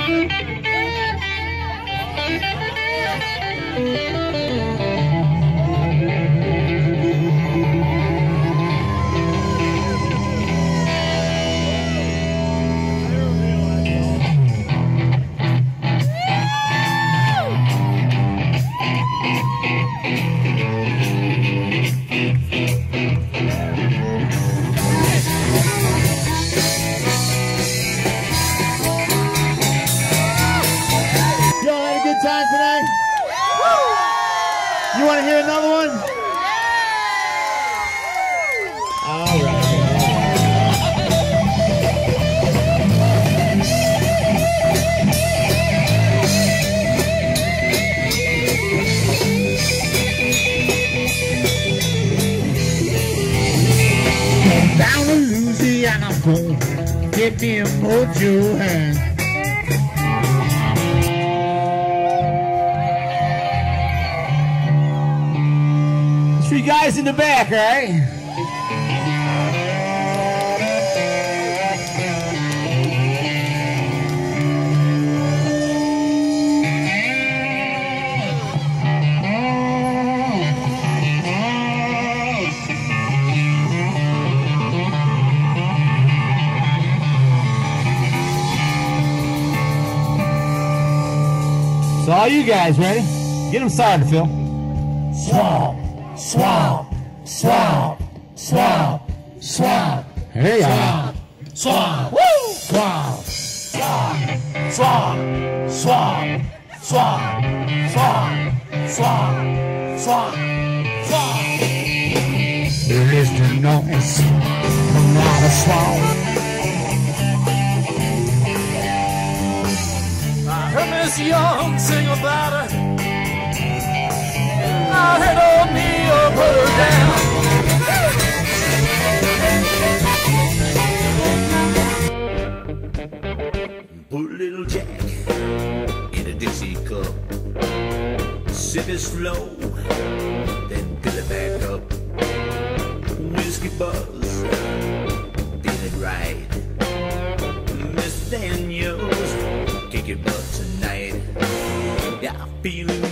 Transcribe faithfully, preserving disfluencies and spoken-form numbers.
You want to hear another one? All right. Down to Louisiana, I'm gonna get me a mojo hand. Three guys in the back, all right? So all you guys ready? Get them started, Phil. Swamp. Swamp, swamp, swamp, swamp. There you are. Swamp, woo! Swamp, swamp, swamp, swamp, swamp, swamp, swamp, swamp, swamp. There is the noise from out of swamp. I heard Miss Young sing about her. I heard old Neil put her down. Put little Jack in a Dixie cup, sip it slow, then fill it back up. Whiskey buzz, feel it right. Mister Daniels, kick your butt tonight. Yeah, I'm feeling